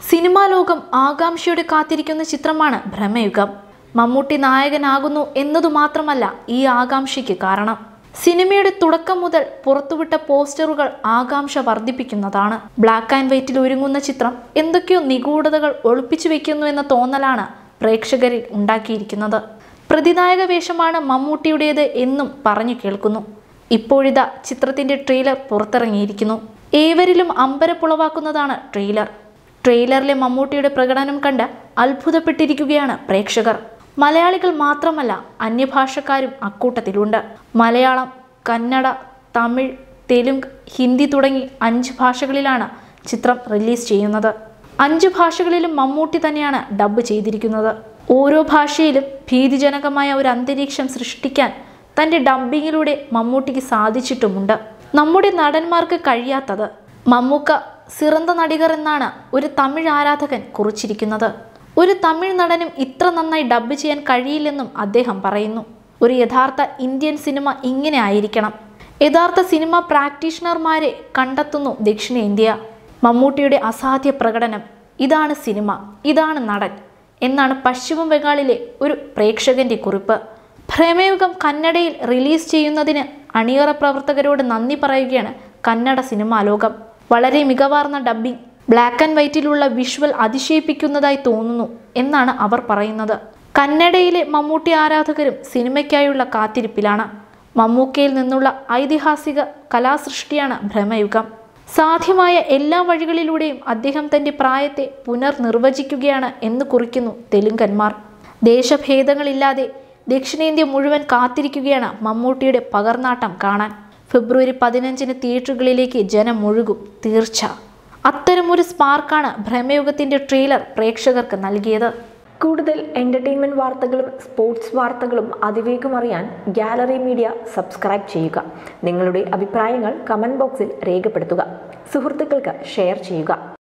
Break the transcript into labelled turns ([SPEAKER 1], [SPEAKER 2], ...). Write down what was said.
[SPEAKER 1] Cinema ലോകം ആകാംക്ഷയോടെ കാത്തിരിക്കുന്ന ചിത്രമാണ് ഭ്രമയുഗം. മമ്മൂട്ടി നായകനാകുന്നു എന്നതു മാത്രമല്ല ഈ ആകാംക്ഷയ്ക്ക് കാരണം. സിനിമയുടെ തുടക്കം മുതൽ പുറത്തുവിട്ട പോസ്റ്ററുകൾ ആകാംക്ഷ വർദ്ധിപ്പിക്കുന്നതാണ്. ബ്ലാക്ക് ആൻഡ് വൈറ്റിൽ ഒരുങ്ങുന്ന ചിത്രം എന്തൊക്കെയോ നിഗൂഢതകൾ ഒളിപ്പിച്ചു വെക്കുന്നു എന്ന തോന്നലാണ് പ്രേക്ഷകരിൽ ഉണ്ടാക്കിയിരിക്കുന്നത്. പ്രതിനായക വേഷമാണ് മമ്മൂട്ടിയുടേത് എന്നും പറഞ്ഞു കേൾക്കുന്നു. ഇപ്പോഴിതാ ചിത്രത്തിന്റെ ട്രെയിലർ പുറത്തിറങ്ങിയിരിക്കുന്നു. ഏവരിലും അമ്പരപ്പുളവാക്കുന്നതാണ് ട്രെയിലർ. ട്രെയിലറിലെ മമ്മൂട്ടിയുടെ പ്രകടനം കണ്ട് അത്ഭുതപ്പെട്ടിരിക്കുകയാണ് പ്രേക്ഷകർ. മലയാളികൾ മാത്രമല്ല, അന്യഭാഷക്കാരും അക്കൂട്ടത്തിലുണ്ട്. മലയാളം, കന്നഡ, തമിഴ്, തെലുങ്ക്, ഹിന്ദി തുടങ്ങി 5 ഭാഷകളിലാണ് ചിത്രം റിലീസ് ചെയ്യുന്നത്. 5 ഭാഷകളിലും മമ്മൂട്ടി തന്നെയാണ് ഡബ്ബ് ചെയ്തിരിക്കുന്നത്. ഓരോ ഭാഷയിലും ഭീതിജനകമായ ഒരു അന്തരീക്ഷം സൃഷ്ടിക്കാൻ തൻ്റെ ഡബ്ബിങ്ങിലൂടെ മമ്മൂട്ടിക്ക് സാധിച്ചിട്ടുമുണ്ട്. നമ്മുടെ നടന്മാർക്ക് കഴിയാത്തത്. മമ്മൂക്ക സിറന്ത നടികർ എന്നാണ് ഒരു തമിഴ് ആരാധകൻ കുറിച്ചിരിക്കുന്നത്. ഒരു തമിഴ് നടനും ഇത്ര നന്നായി ഡബ്ബ് ചെയ്യാൻ കഴിയില്ലെന്നും അദ്ദേഹം പറയുന്നു. ഒരു യഥാർത്ഥ ഇന്ത്യൻ സിനിമ ഇങ്ങനെ ആയിരിക്കണം. യഥാർത്ഥ സിനിമ പ്രാക്ടീഷണർമാരെ കണ്ടെത്തുന്നു ദക്ഷിണേന്ത്യ. മമ്മൂട്ടിയുടെ അസാധ്യ പ്രകടനം, ഇതാണ് സിനിമ, ഇതാണ് നടൻ എന്നാണ് പശ്ചിമ ബംഗാളിലെ ഒരു പ്രേക്ഷകന്റെ കുറിപ്പ്. ഭ്രമയുഗം കന്നഡയിൽ റിലീസ് ചെയ്യുന്നതിന് അണിയറ പ്രവർത്തകരോട് നന്ദി പറയുകയാണ് കന്നഡ സിനിമാ ലോകം. വളരെ മികവാർന്ന ഡബ്ബിംഗ്, ബ്ലാക്ക് ആൻഡ് വൈറ്റിലുള്ള വിഷ്വൽ അതിശയിപ്പിക്കുന്നതായി തോന്നുന്നു എന്നാണ് അവർ പറയുന്നത്. കന്നഡയിലെ മമ്മൂട്ടി ആരാധകരും സിനിമയ്ക്കായുള്ള കാത്തിരിപ്പിലാണ്. മമ്മൂക്കയിൽ നിന്നുള്ള ഐതിഹാസിക കലാസൃഷ്ടിയാണ് ഭ്രമയുഗം. സാധ്യമായ എല്ലാ വഴികളിലൂടെയും അദ്ദേഹം തൻ്റെ പ്രായത്തെ പുനർനിർവചിക്കുകയാണ് എന്ന് കുറിക്കുന്നു തെലുങ്കന്മാർ. ദേശഭേദങ്ങളില്ലാതെ ദക്ഷിണേന്ത്യ മുഴുവൻ കാത്തിരിക്കുകയാണ് മമ്മൂട്ടിയുടെ പകർന്നാട്ടം കാണാൻ. ഫെബ്രുവരി 15 തിയേറ്ററുകളിലേക്ക് ജനം ഒഴുകും തീർച്ച. അത്തരമൊരു സ്പാർക്കാണ് ഭ്രമയുഗത്തിൻ്റെ ട്രെയിലർ പ്രേക്ഷകർക്ക് നൽകിയത്.
[SPEAKER 2] കൂടുതൽ എൻ്റർടൈൻമെൻറ്റ് വാർത്തകളും സ്പോർട്സ് വാർത്തകളും അതിവേഗം അറിയാൻ ഗാലറി മീഡിയ സബ്സ്ക്രൈബ് ചെയ്യുക. നിങ്ങളുടെ അഭിപ്രായങ്ങൾ കമൻറ്റ് ബോക്സിൽ രേഖപ്പെടുത്തുക. സുഹൃത്തുക്കൾക്ക് ഷെയർ ചെയ്യുക.